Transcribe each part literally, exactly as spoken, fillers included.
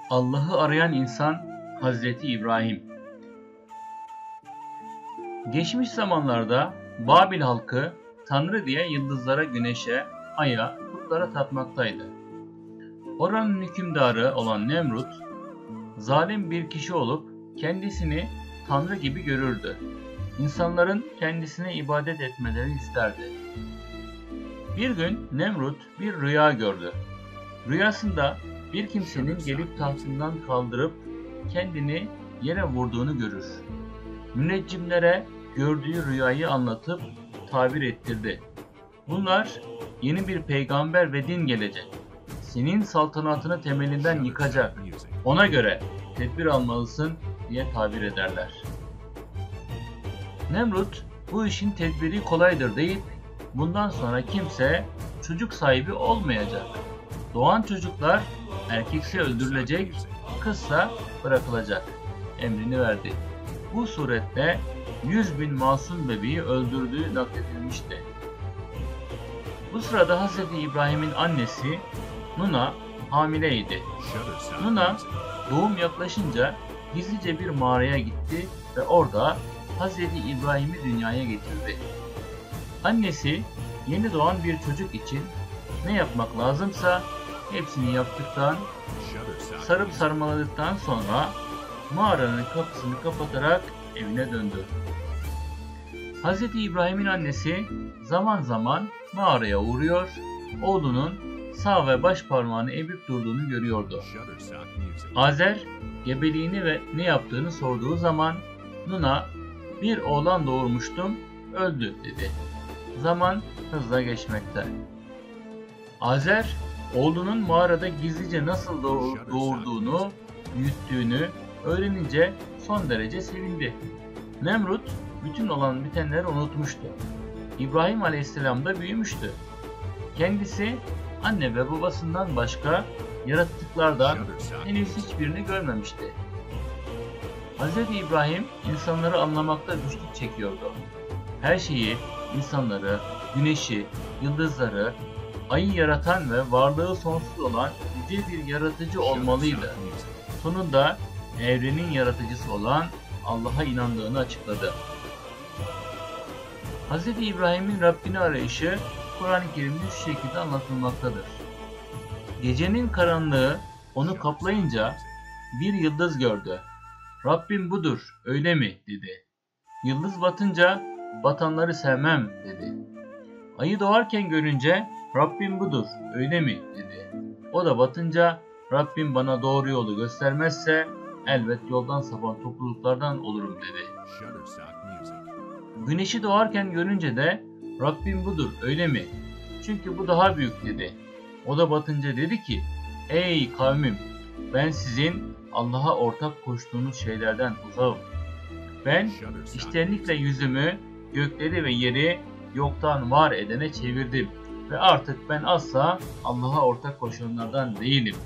Allah'ı arayan insan Hazreti İbrahim. Geçmiş zamanlarda Babil halkı Tanrı diye yıldızlara, güneşe, aya, putlara tapmaktaydı. Oranın hükümdarı olan Nemrut, zalim bir kişi olup kendisini Tanrı gibi görürdü. İnsanların kendisine ibadet etmelerini isterdi. Bir gün Nemrut bir rüya gördü. Rüyasında bir kimsenin gelip tahtından kaldırıp kendini yere vurduğunu görür. Müneccimlere gördüğü rüyayı anlatıp tabir ettirdi. Bunlar yeni bir peygamber ve din gelecek. Senin saltanatını temelinden yıkacak. Ona göre tedbir almalısın diye tabir ederler. Nemrut bu işin tedbiri kolaydır deyip bundan sonra kimse çocuk sahibi olmayacak. Doğan çocuklar erkekse öldürülecek, kızsa bırakılacak emrini verdi. Bu surette yüz bin masum bebeği öldürdüğü nakledilmişti. Bu sırada Hazreti İbrahim'in annesi Nuna hamileydi. Nuna doğum yaklaşınca gizlice bir mağaraya gitti ve orada Hazreti İbrahim'i dünyaya getirdi. Annesi yeni doğan bir çocuk için ne yapmak lazımsa hepsini yaptıktan, sarıp sarmaladıktan sonra mağaranın kapısını kapatarak evine döndü. Hazreti İbrahim'in annesi zaman zaman mağaraya uğruyor, oğlunun sağ ve baş parmağını emip durduğunu görüyordu. Azer gebeliğini ve ne yaptığını sorduğu zaman Nuna bir oğlan doğurmuştum, öldü dedi. Zaman hızla geçmekte. Azer oğlunun mağarada gizlice nasıl doğurduğunu, büyüttüğünü öğrenince son derece sevindi. Nemrut bütün olan bitenleri unutmuştu. İbrahim Aleyhisselam da büyümüştü. Kendisi anne ve babasından başka yarattıklardan henüz hiçbirini görmemişti. Hz. İbrahim insanları anlamakta güçlük çekiyordu. Her şeyi, insanları, güneşi, yıldızları, ayı yaratan ve varlığı sonsuz olan yüce bir yaratıcı olmalıydı. Sonunda evrenin yaratıcısı olan Allah'a inandığını açıkladı. Hz. İbrahim'in Rabbini arayışı Kur'an-ı Kerim'de şu şekilde anlatılmaktadır. Gecenin karanlığı onu kaplayınca bir yıldız gördü. Rabbim budur, öyle mi? Dedi. Yıldız batınca batanları sevmem dedi. Ayı doğarken görünce Rabbim budur, öyle mi? Dedi. O da batınca Rabbim bana doğru yolu göstermezse elbet yoldan sapan topluluklardan olurum dedi. Güneşi doğarken görünce de Rabbim budur, öyle mi? Çünkü bu daha büyük dedi. O da batınca dedi ki, ey kavmim, ben sizin Allah'a ortak koştuğunuz şeylerden uzağım. Ben içtenlikle yüzümü gökleri ve yeri yoktan var edene çevirdim ve artık ben asla Allah'a ortak koşanlardan değilim.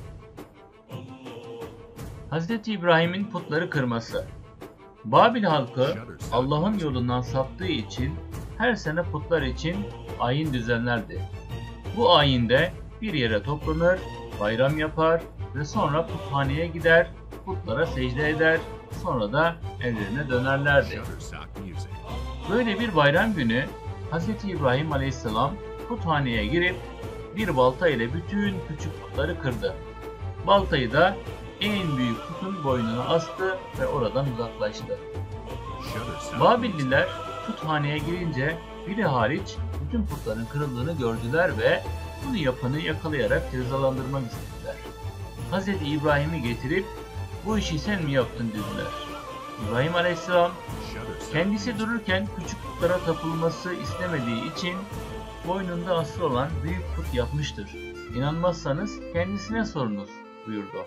Hazreti İbrahim'in putları kırması. Babil halkı Allah'ın yolundan saptığı için her sene putlar için ayin düzenlerdi. Bu ayinde bir yere toplanır, bayram yapar ve sonra puthaneye gider, putlara secde eder, sonra da evlerine dönerlerdi. Böyle bir bayram günü Hz. İbrahim Aleyhisselam puthaneye girip bir balta ile bütün küçük putları kırdı. Baltayı da en büyük putun boynuna astı ve oradan uzaklaştı. Babilliler puthaneye girince biri hariç bütün putların kırıldığını gördüler ve bunu yapanı yakalayarak cezalandırmak istediler. Hz. İbrahim'i getirip bu işi sen mi yaptın dediler. İbrahim Aleyhisselam kendisi dururken küçük putlara tapılması istemediği için boynunda asılı olan büyük put yapmıştır. İnanmazsanız kendisine sorunuz buyurdu.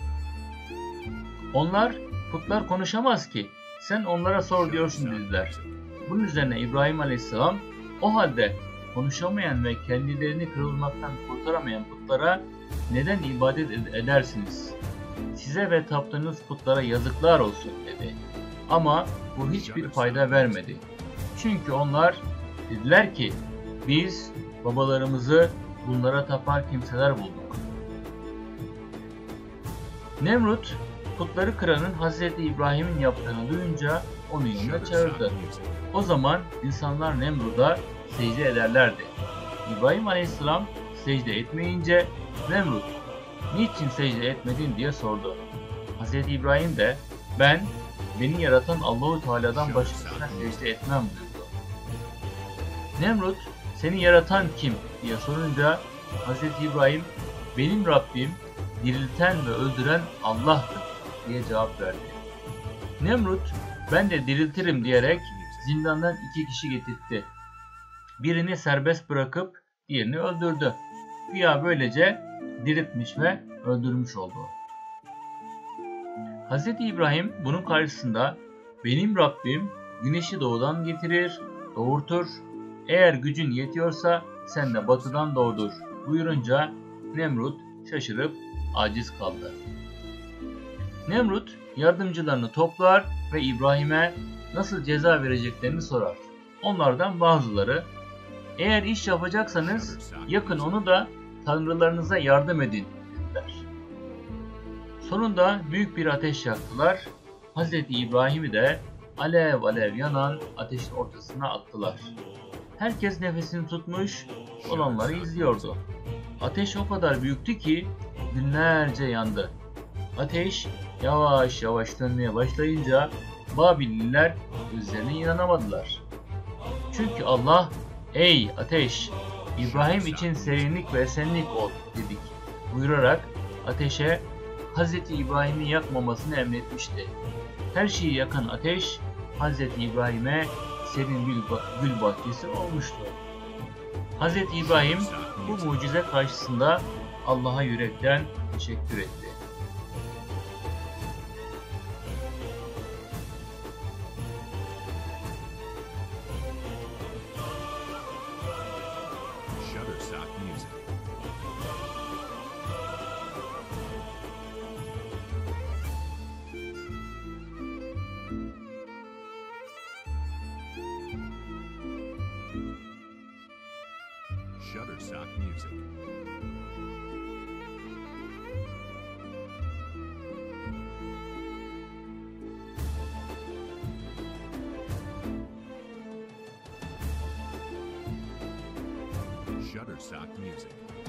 Onlar putlar konuşamaz ki sen onlara sor diyorsun dediler. Bunun üzerine İbrahim Aleyhisselam o halde konuşamayan ve kendilerini kırılmaktan kurtaramayan putlara neden ibadet ed- edersiniz? Size ve taptığınız putlara yazıklar olsun dedi. Ama bu hiçbir fayda vermedi. Çünkü onlar dediler ki biz babalarımızı bunlara tapar kimseler bulduk. Nemrut, putları kıranın Hazreti İbrahim'in yaptığını duyunca onu yanına çağırdı. O zaman insanlar Nemrut'a secde ederlerdi. İbrahim Aleyhisselam secde etmeyince Nemrut, "Niçin secde etmedin?" diye sordu. Hazreti İbrahim de, "Ben beni yaratan Allahu Teala'dan başkasına secde etmem" buyurdu. Nemrut, "Seni yaratan kim?" diye sorunca Hazreti İbrahim, "Benim Rabbim dirilten ve öldüren Allah'tır" diye cevap verdi. Nemrut, "Ben de diriltirim" diyerek zindandan iki kişi getirtti. Birini serbest bırakıp diğerini öldürdü. Güya böylece diriltmiş ve öldürmüş oldu. Hazreti İbrahim bunun karşısında, "Benim Rabbim güneşi doğudan getirir, doğurtur. Eğer gücün yetiyorsa sen de batıdan doğdur" buyurunca Nemrut şaşırıp aciz kaldı. Nemrut yardımcılarını toplar ve İbrahim'e nasıl ceza vereceklerini sorar. Onlardan bazıları, "Eğer iş yapacaksanız yakın onu da tanrılarınıza yardım edin" dediler. Sonunda büyük bir ateş yaktılar. Hazreti İbrahim'i de alev alev yanan ateşin ortasına attılar. Herkes nefesini tutmuş olanları izliyordu. Ateş o kadar büyüktü ki günlerce yandı. Ateş yavaş yavaş dönmeye başlayınca Babililer gözlerine inanamadılar. Çünkü Allah, "Ey ateş, İbrahim için serinlik ve esenlik ol" dedik buyurarak ateşe Hazreti İbrahim'i yakmamasını emretmişti. Her şeyi yakan ateş Hazreti İbrahim'e serin bir gül bahçesi olmuştu. Hazreti İbrahim bu mucize karşısında Allah'a yürekten teşekkür etti. Shutterstock Music. Shutterstock Music. Shutterstock Music.